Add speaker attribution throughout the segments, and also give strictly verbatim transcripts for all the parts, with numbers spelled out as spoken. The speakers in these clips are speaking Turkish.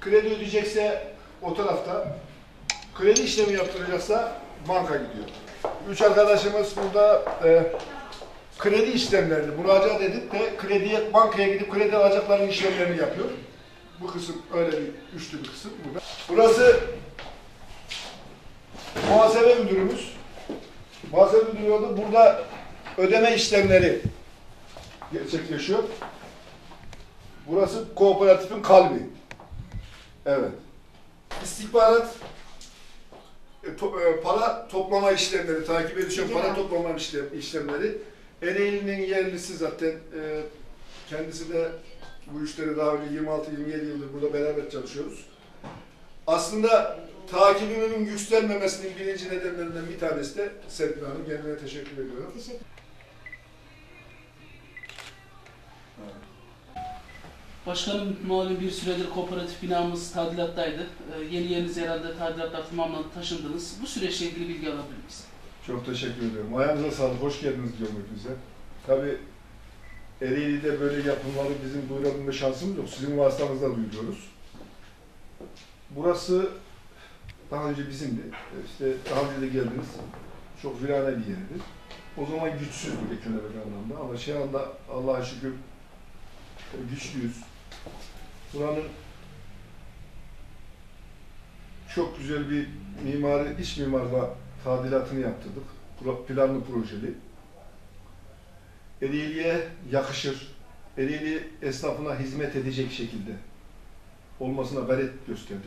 Speaker 1: kredi ödeyecekse o tarafta, kredi işlemi yaptıracaksa banka gidiyor. Üç arkadaşımız burada e, kredi işlemlerini müracaat edip de krediye, bankaya gidip kredi alacakların işlemlerini yapıyor. Bu kısım öyle bir üçlü bir kısım burada. Burası muhasebe müdürümüz. Muhasebe müdürü oldu. Burada ödeme işlemleri gerçekleşiyor. Burası kooperatifin kalbi. Evet. İstihbarat e, to, e, para toplama işlemleri, takip edişen para toplama işlem, işlemleri. Ereğli'nin yerlisi zaten e, kendisi de bu işleri daha önce yirmi altı yirmi yedi yıldır burada beraber çalışıyoruz. Aslında takibimin güçlenmemesinin birinci nedenlerinden bir tanesi de Serpil Hanım. Kendine teşekkür ediyorum.
Speaker 2: Teşekkür.
Speaker 3: Başkanım, malum bir süredir kooperatif binamız tadilattaydı. Ee, yeni yeriniz herhalde tadilatlar tamamlandı, taşındınız. Bu süreçle ilgili bilgi alabilir miyiz?
Speaker 1: Çok teşekkür ediyorum. Ayağınıza sağlık, hoş geldiniz diyorum hepinize. Tabii Ereğli'de böyle yapımları bizim duyurabilme şansımız yok. Sizin vasıtanızla duyuruyoruz. Burası daha önce bizimdi. İşte daha önce de geldiniz. Çok virane bir yerdi. O zaman güçsüzdük ekonomik anlamda ama şu anda Allah'a şükür güçlüyüz. Buranın çok güzel bir mimari, iç mimarla tadilatını yaptırdık. Planlı projeli. Ereğli'ye yakışır, Ereğli esnafına hizmet edecek şekilde olmasına gayret gösterdik.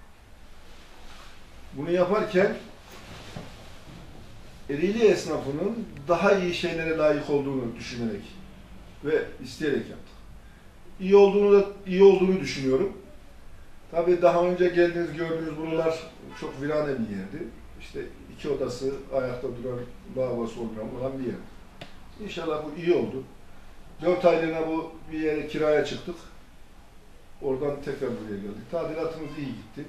Speaker 1: Bunu yaparken Ereğli esnafının daha iyi şeylere layık olduğunu düşünerek ve isteyerek yaptık. İyi olduğunu da iyi olduğunu düşünüyorum. Tabii daha önce geldiğiniz gördüğünüz buralar çok virane bir yerdi. İşte iki odası ayakta duran, lavabosu olan bir yer. İnşallah bu iyi oldu. Dört aylığına bu bir yere kiraya çıktık. Oradan tekrar buraya geldik. Tadilatımız iyi gitti.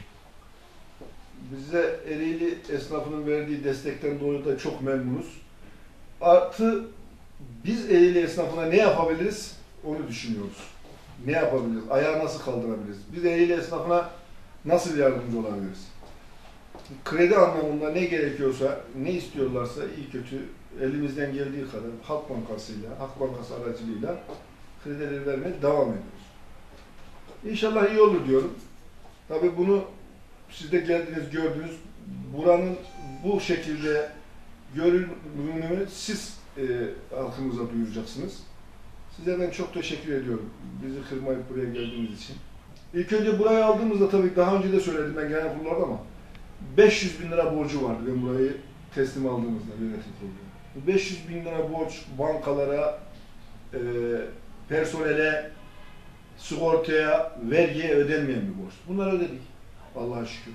Speaker 1: Bize Ereğli esnafının verdiği destekten dolayı da çok memnunuz. Artı biz Ereğli esnafına ne yapabiliriz onu düşünüyoruz. Ne yapabiliriz? Ayağı nasıl kaldırabiliriz? Biz Ereğli esnafına nasıl yardımcı olabiliriz? Kredi anlamında ne gerekiyorsa, ne istiyorlarsa iyi kötü elimizden geldiği kadar Halk Bankası'yla, Halk Bankası aracılığıyla kredileri vermeye devam ediyoruz. İnşallah iyi olur diyorum. Tabii bunu siz de geldiniz, gördünüz. Buranın bu şekilde görünümünü siz e, halkımıza duyuracaksınız. Size ben çok teşekkür ediyorum. Bizi kırmayıp buraya geldiğiniz için. İlk önce burayı aldığımızda tabii daha önce de söyledim ben genel kurullarda ama beş yüz bin lira borcu vardı ben burayı teslim aldığımızda yönetim kurulu. Bu beş yüz bin lira borç bankalara, e, personele, sigortaya, vergiye ödenmeyen bir borç. Bunları ödedik. Allah'a şükür.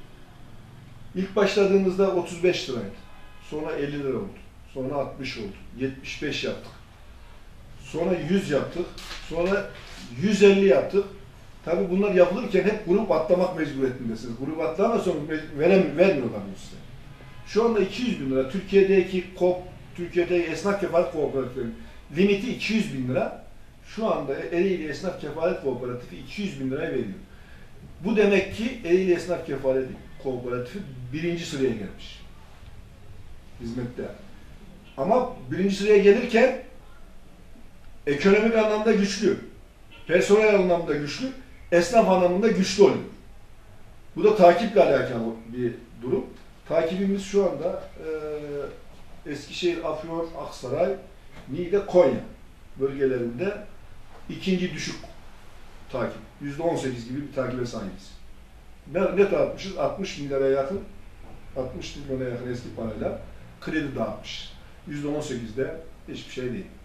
Speaker 1: İlk başladığımızda otuz beş liraydı. Sonra elli lira oldu. Sonra altmış oldu. yetmiş beş yaptık. Sonra yüz yaptık. Sonra yüz elli yaptık. Tabii bunlar yapılırken hep grup atlamak mecburiyetindesiniz. Grup atlamazsanız verem, vermiyorlar size. Şu anda iki yüz bin lira. Türkiye'deki KOP, Türkiye'deki esnaf kefalet kooperatiflerinin limiti iki yüz bin lira. Şu anda Ereğli Esnaf Kefalet Kooperatifi iki yüz bin liraya veriyor. Bu demek ki Ereğli Esnaf Kefalet Kooperatifi birinci sıraya gelmiş. Hizmette. Ama birinci sıraya gelirken ekonomik anlamda güçlü, personel anlamda güçlü, esnaf anlamında güçlü oluyor. Bu da takiple alakalı bir durum. Takibimiz şu anda e, Eskişehir, Afyon, Aksaray, Niğde, Konya bölgelerinde ikinci düşük takip. yüzde on sekiz gibi bir takibe sahibiz. Ne, ne dağıtmışız? altmış bin liraya yakın, altmış milyona yakın eski parayla kredi dağıtmış. yüzde on sekizde hiçbir şey değil.